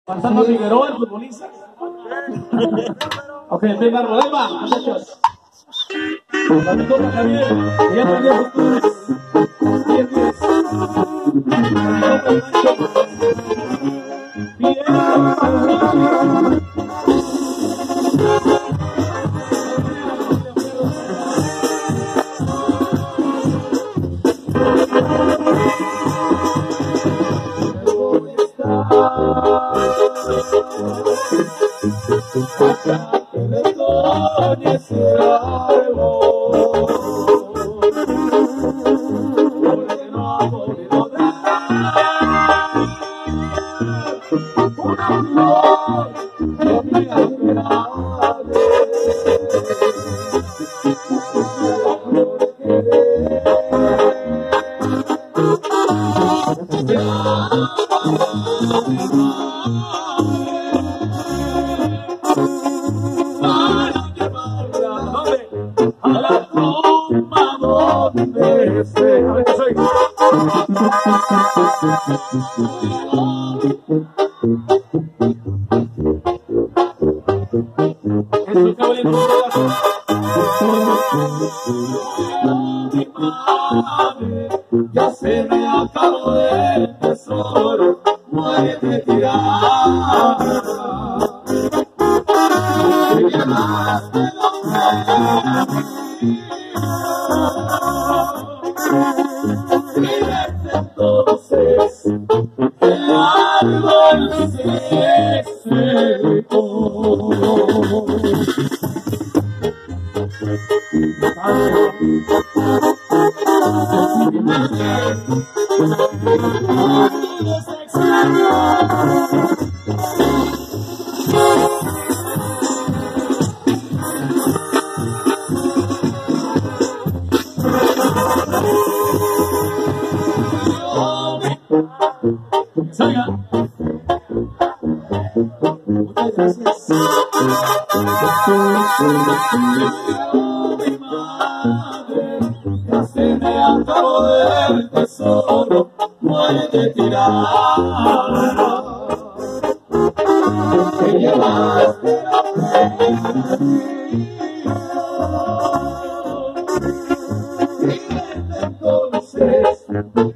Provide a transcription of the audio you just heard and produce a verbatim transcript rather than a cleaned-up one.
Pasando Figueroa, el futbolista. Ok, venga, ahí va, muchachos. La me toca Javier, que ya tenía sus clubes. diez diez. Hasta que retoñe ese árbol, porque no ha podido dar una flor que me agrade, para llevarla a la tumba donde esté. A ver qué soy. Eso qué bonito. Mi madre, ya se me acabó el tesoro, muérete tirada. Te llevaste los y desde entonces el árbol se secó. Salga. Muchas gracias. Mi madre, ya se me acabó el tesoro, muérete tirada. Te llevaste la pena y desde entonces